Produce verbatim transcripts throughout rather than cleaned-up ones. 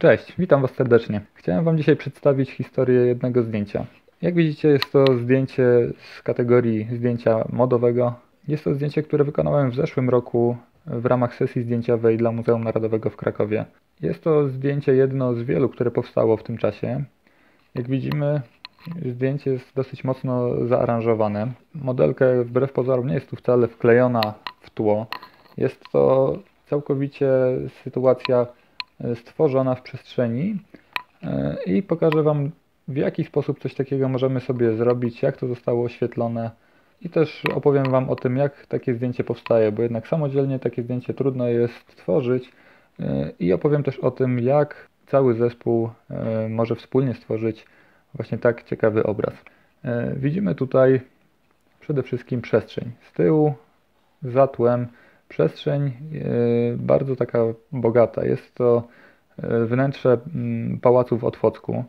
Cześć, witam Was serdecznie. Chciałem Wam dzisiaj przedstawić historię jednego zdjęcia. Jak widzicie, jest to zdjęcie z kategorii zdjęcia modowego. Jest to zdjęcie, które wykonałem w zeszłym roku w ramach sesji zdjęciowej dla Muzeum Narodowego w Krakowie. Jest to zdjęcie jedno z wielu, które powstało w tym czasie. Jak widzimy, zdjęcie jest dosyć mocno zaaranżowane. Modelka wbrew pozorom nie jest tu wcale wklejona w tło. Jest to całkowicie sytuacja stworzona w przestrzeni i pokażę Wam, w jaki sposób coś takiego możemy sobie zrobić, jak to zostało oświetlone i też opowiem Wam o tym, jak takie zdjęcie powstaje, bo jednak samodzielnie takie zdjęcie trudno jest stworzyć i opowiem też o tym, jak cały zespół może wspólnie stworzyć właśnie tak ciekawy obraz. Widzimy tutaj przede wszystkim przestrzeń. Z tyłu, za tłem, przestrzeń bardzo taka bogata. Jest to wnętrze pałacu w Otwocku.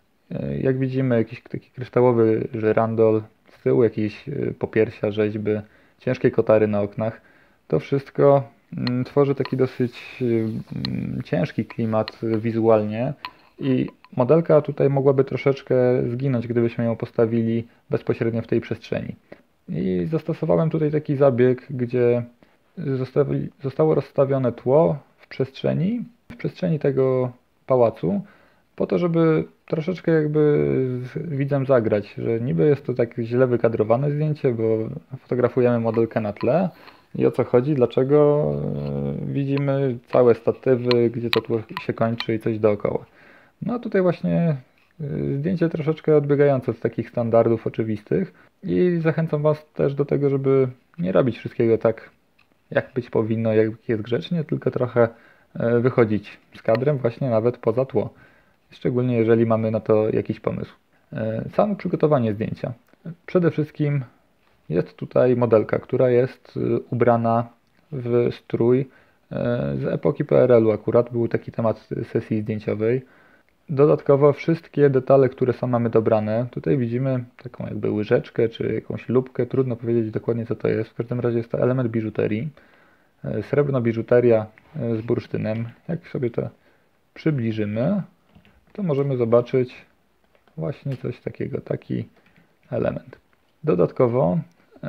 Jak widzimy, jakiś taki kryształowy żyrandol, z tyłu jakieś popiersia, rzeźby, ciężkie kotary na oknach. To wszystko tworzy taki dosyć ciężki klimat wizualnie i modelka tutaj mogłaby troszeczkę zginąć, gdybyśmy ją postawili bezpośrednio w tej przestrzeni. I zastosowałem tutaj taki zabieg, gdzie zostawi, zostało rozstawione tło w przestrzeni, w przestrzeni tego pałacu, po to, żeby troszeczkę jakby z widzem zagrać, że niby jest to tak źle wykadrowane zdjęcie, bo fotografujemy modelkę na tle i o co chodzi, dlaczego widzimy całe statywy, gdzie to tło się kończy i coś dookoła. No a tutaj właśnie zdjęcie troszeczkę odbiegające od takich standardów oczywistych i zachęcam Was też do tego, żeby nie robić wszystkiego tak, jak być powinno, jak jest grzecznie, tylko trochę wychodzić z kadrem właśnie nawet poza tło. Szczególnie jeżeli mamy na to jakiś pomysł. Samo przygotowanie zdjęcia. Przede wszystkim jest tutaj modelka, która jest ubrana w strój z epoki P R L u akurat, był taki temat sesji zdjęciowej. Dodatkowo wszystkie detale, które są mamy dobrane, tutaj widzimy taką jakby łyżeczkę czy jakąś lupkę, trudno powiedzieć dokładnie co to jest, w każdym razie jest to element biżuterii, srebrna biżuteria z bursztynem. Jak sobie to przybliżymy, to możemy zobaczyć właśnie coś takiego, taki element. Dodatkowo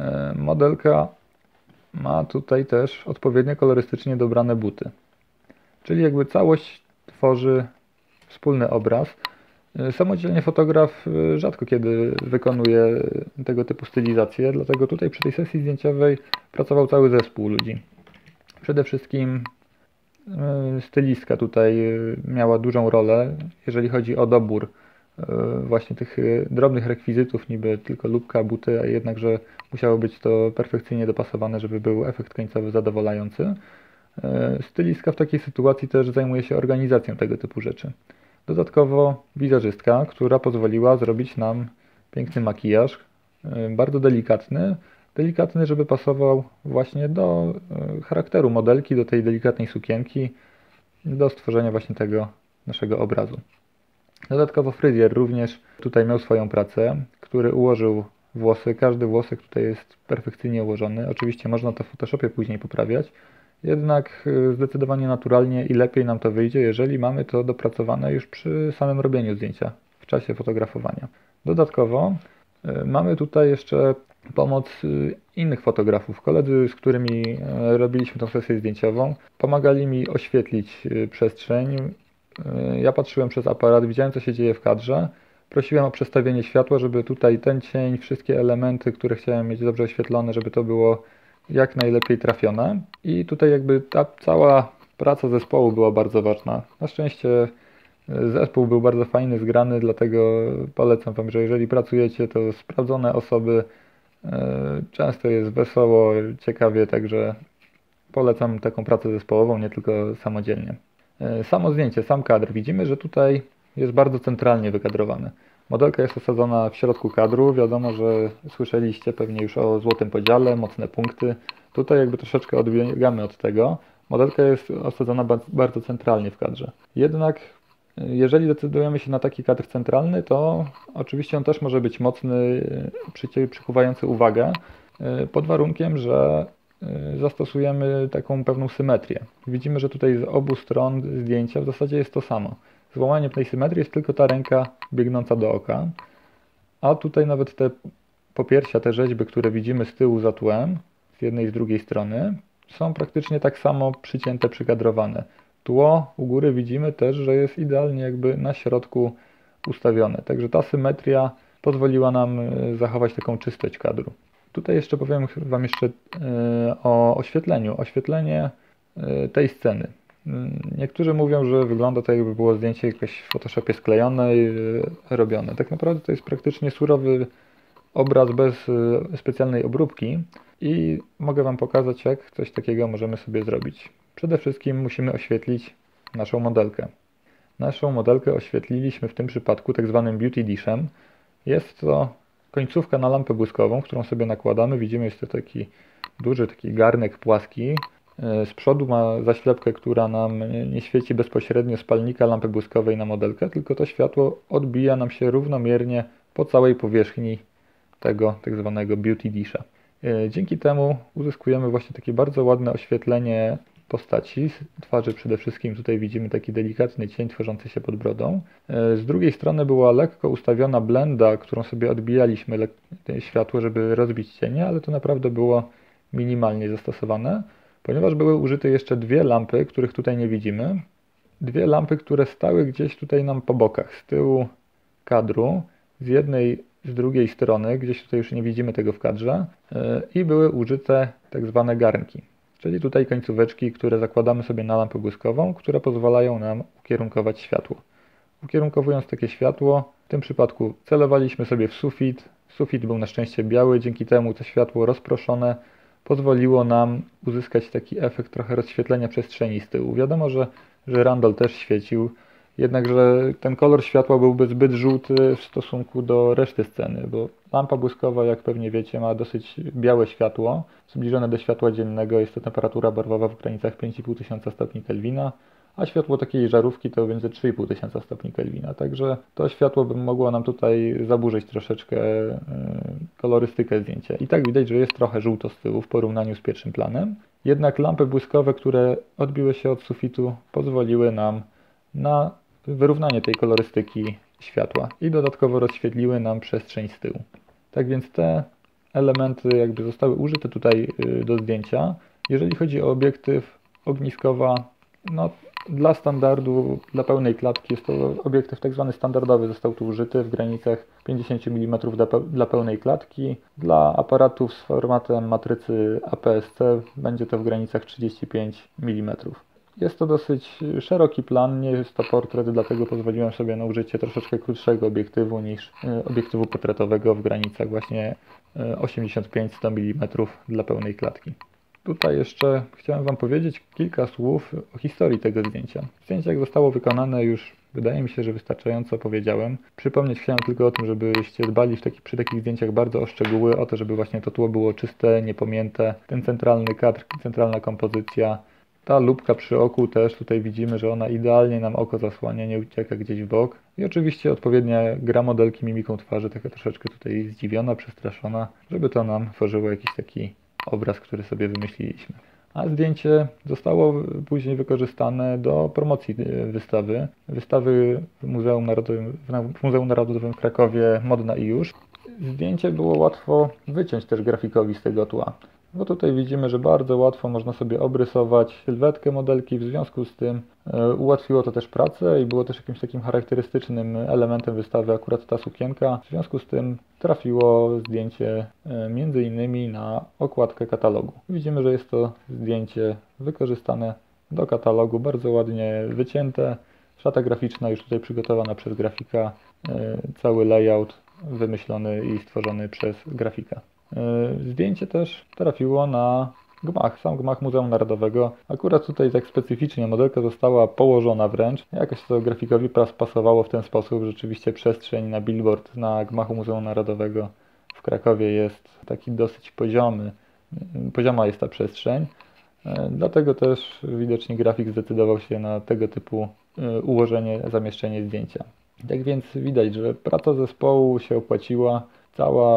modelka ma tutaj też odpowiednio kolorystycznie dobrane buty, czyli jakby całość tworzy wspólny obraz. Samodzielnie fotograf rzadko kiedy wykonuje tego typu stylizacje, dlatego tutaj przy tej sesji zdjęciowej pracował cały zespół ludzi. Przede wszystkim stylistka tutaj miała dużą rolę, jeżeli chodzi o dobór właśnie tych drobnych rekwizytów, niby tylko lubka, buty, a jednakże musiało być to perfekcyjnie dopasowane, żeby był efekt końcowy zadowalający. Stylistka w takiej sytuacji też zajmuje się organizacją tego typu rzeczy. Dodatkowo wizerzystka, która pozwoliła zrobić nam piękny makijaż, bardzo delikatny, delikatny, żeby pasował właśnie do charakteru modelki, do tej delikatnej sukienki, do stworzenia właśnie tego naszego obrazu. Dodatkowo fryzjer również tutaj miał swoją pracę, który ułożył włosy. Każdy włosek tutaj jest perfekcyjnie ułożony. Oczywiście można to w Photoshopie później poprawiać, jednak zdecydowanie naturalnie i lepiej nam to wyjdzie, jeżeli mamy to dopracowane już przy samym robieniu zdjęcia, w czasie fotografowania. Dodatkowo mamy tutaj jeszcze pomoc innych fotografów. Koledzy, z którymi robiliśmy tę sesję zdjęciową, pomagali mi oświetlić przestrzeń. Ja patrzyłem przez aparat, widziałem co się dzieje w kadrze. Prosiłem o przestawienie światła, żeby tutaj ten cień, wszystkie elementy, które chciałem mieć dobrze oświetlone, żeby to było jak najlepiej trafione. I tutaj jakby ta cała praca zespołu była bardzo ważna. Na szczęście zespół był bardzo fajny, zgrany, dlatego polecam Wam, że jeżeli pracujecie, to sprawdzone osoby, często jest wesoło, ciekawie, także polecam taką pracę zespołową, nie tylko samodzielnie. Samo zdjęcie, sam kadr. Widzimy, że tutaj jest bardzo centralnie wykadrowane. Modelka jest osadzona w środku kadru. Wiadomo, że słyszeliście pewnie już o złotym podziale, mocne punkty. Tutaj jakby troszeczkę odbiegamy od tego. Modelka jest osadzona bardzo centralnie w kadrze. Jednak jeżeli decydujemy się na taki kadr centralny, to oczywiście on też może być mocny, przykuwający uwagę, pod warunkiem, że zastosujemy taką pewną symetrię. Widzimy, że tutaj z obu stron zdjęcia w zasadzie jest to samo. Złamaniem tej symetrii jest tylko ta ręka biegnąca do oka, a tutaj nawet te popiersia, te rzeźby, które widzimy z tyłu za tłem, z jednej i z drugiej strony, są praktycznie tak samo przycięte, przykadrowane. Tło u góry widzimy też, że jest idealnie jakby na środku ustawione. Także ta symetria pozwoliła nam zachować taką czystość kadru. Tutaj jeszcze powiem Wam jeszcze o oświetleniu. Oświetlenie tej sceny. Niektórzy mówią, że wygląda to, jakby było zdjęcie jakieś w Photoshopie sklejone i robione. Tak naprawdę to jest praktycznie surowy obraz bez specjalnej obróbki i mogę Wam pokazać, jak coś takiego możemy sobie zrobić. Przede wszystkim musimy oświetlić naszą modelkę. Naszą modelkę oświetliliśmy w tym przypadku tak zwanym Beauty Dishem. Jest to końcówka na lampę błyskową, którą sobie nakładamy. Widzimy, jest to taki duży taki garnek płaski. Z przodu ma zaślepkę, która nam nie świeci bezpośrednio z palnika lampy błyskowej na modelkę, tylko to światło odbija nam się równomiernie po całej powierzchni tego tak zwanego Beauty Disha. Dzięki temu uzyskujemy właśnie takie bardzo ładne oświetlenie postaci, twarzy przede wszystkim. Tutaj widzimy taki delikatny cień tworzący się pod brodą. Z drugiej strony była lekko ustawiona blenda, którą sobie odbijaliśmy światło, żeby rozbić cienie, ale to naprawdę było minimalnie zastosowane, ponieważ były użyte jeszcze dwie lampy, których tutaj nie widzimy. Dwie lampy, które stały gdzieś tutaj nam po bokach, z tyłu kadru, z jednej, z drugiej strony, gdzieś tutaj już nie widzimy tego w kadrze, i były użyte tak zwane garnki. Czyli tutaj końcóweczki, które zakładamy sobie na lampę błyskową, które pozwalają nam ukierunkować światło. Ukierunkowując takie światło, w tym przypadku celowaliśmy sobie w sufit. Sufit był na szczęście biały, dzięki temu to światło rozproszone pozwoliło nam uzyskać taki efekt trochę rozświetlenia przestrzeni z tyłu. Wiadomo, że, że Randall też świecił, jednakże ten kolor światła byłby zbyt żółty w stosunku do reszty sceny, bo lampa błyskowa, jak pewnie wiecie, ma dosyć białe światło, zbliżone do światła dziennego. Jest to temperatura barwowa w granicach pięć i pół tysiąca stopni Kelwina, a światło takiej żarówki to między trzy i pół tysiąca stopni Kelwina. Także to światło by mogło nam tutaj zaburzyć troszeczkę kolorystykę zdjęcia. I tak widać, że jest trochę żółto z tyłu w porównaniu z pierwszym planem. Jednak lampy błyskowe, które odbiły się od sufitu, pozwoliły nam na wyrównanie tej kolorystyki światła i dodatkowo rozświetliły nam przestrzeń z tyłu. Tak więc te elementy jakby zostały użyte tutaj do zdjęcia. Jeżeli chodzi o obiektyw ogniskowa, no dla standardu, dla pełnej klatki jest to obiektyw tak zwany standardowy, został tu użyty w granicach pięćdziesiąt milimetrów dla, pe dla pełnej klatki. Dla aparatów z formatem matrycy A P S C będzie to w granicach trzydzieści pięć milimetrów. Jest to dosyć szeroki plan, nie jest to portret, dlatego pozwoliłem sobie na użycie troszeczkę krótszego obiektywu niż obiektywu portretowego w granicach właśnie osiemdziesiąt pięć do stu milimetrów dla pełnej klatki. Tutaj jeszcze chciałem Wam powiedzieć kilka słów o historii tego zdjęcia. Zdjęcie, jak zostało wykonane, już wydaje mi się, że wystarczająco powiedziałem. Przypomnieć chciałem tylko o tym, żebyście dbali w taki, przy takich zdjęciach bardzo o szczegóły, o to, żeby właśnie to tło było czyste, niepominięte, ten centralny kadr, centralna kompozycja. Ta lupka przy oku też, tutaj widzimy, że ona idealnie nam oko zasłania, nie ucieka gdzieś w bok. I oczywiście odpowiednia gra modelki mimiką twarzy, taka troszeczkę tutaj zdziwiona, przestraszona, żeby to nam tworzyło jakiś taki obraz, który sobie wymyśliliśmy. A zdjęcie zostało później wykorzystane do promocji wystawy. Wystawy w Muzeum Narodowym w, Muzeum Narodowym w Krakowie Modna i już. Zdjęcie było łatwo wyciąć też grafikowi z tego tła. Bo tutaj widzimy, że bardzo łatwo można sobie obrysować sylwetkę modelki, w związku z tym e, ułatwiło to też pracę i było też jakimś takim charakterystycznym elementem wystawy akurat ta sukienka. W związku z tym trafiło zdjęcie e, między innymi na okładkę katalogu. Widzimy, że jest to zdjęcie wykorzystane do katalogu, bardzo ładnie wycięte. Szata graficzna już tutaj przygotowana przez grafika, e, cały layout wymyślony i stworzony przez grafika. Zdjęcie też trafiło na gmach, sam gmach Muzeum Narodowego. Akurat tutaj tak specyficznie modelka została położona wręcz. Jakoś to grafikowi pasowało w ten sposób. Rzeczywiście przestrzeń na billboard na gmachu Muzeum Narodowego w Krakowie jest taki dosyć poziomy. Pozioma jest ta przestrzeń. Dlatego też widocznie grafik zdecydował się na tego typu ułożenie, zamieszczenie zdjęcia. Tak więc widać, że praca zespołu się opłaciła. Cała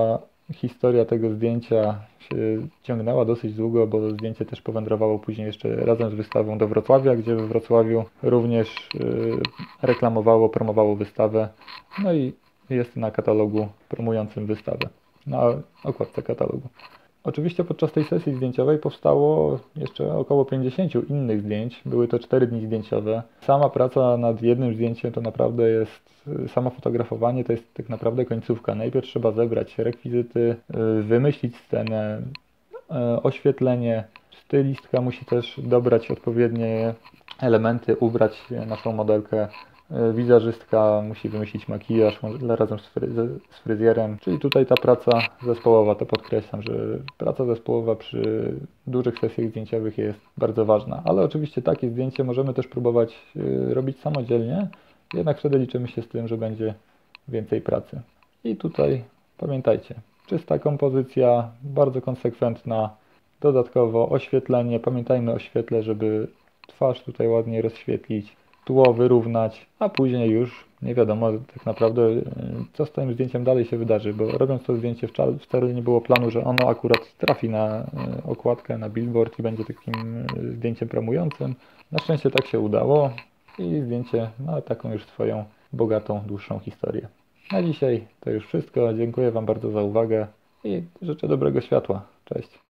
historia tego zdjęcia się ciągnęła dosyć długo, bo zdjęcie też powędrowało później jeszcze razem z wystawą do Wrocławia, gdzie we Wrocławiu również reklamowało, promowało wystawę. No i jest na katalogu promującym wystawę, na okładce katalogu. Oczywiście podczas tej sesji zdjęciowej powstało jeszcze około pięćdziesiąt innych zdjęć. Były to cztery dni zdjęciowe. Sama praca nad jednym zdjęciem to naprawdę jest, samo fotografowanie to jest tak naprawdę końcówka. Najpierw trzeba zebrać rekwizyty, wymyślić scenę, oświetlenie. Stylistka musi też dobrać odpowiednie elementy, ubrać naszą modelkę. Wizerzystka musi wymyślić makijaż razem z, fryz z fryzjerem, czyli tutaj ta praca zespołowa, to podkreślam, że praca zespołowa przy dużych sesjach zdjęciowych jest bardzo ważna, ale oczywiście takie zdjęcie możemy też próbować robić samodzielnie, jednak wtedy liczymy się z tym, że będzie więcej pracy. I tutaj pamiętajcie, czysta kompozycja, bardzo konsekwentna, dodatkowo oświetlenie, pamiętajmy o świetle, żeby twarz tutaj ładnie rozświetlić, tło wyrównać, a później już nie wiadomo tak naprawdę, co z tym zdjęciem dalej się wydarzy, bo robiąc to zdjęcie wcale nie było planu, że ono akurat trafi na okładkę, na billboard i będzie takim zdjęciem promującym. Na szczęście tak się udało i zdjęcie ma taką już swoją bogatą, dłuższą historię. Na dzisiaj to już wszystko. Dziękuję Wam bardzo za uwagę i życzę dobrego światła. Cześć.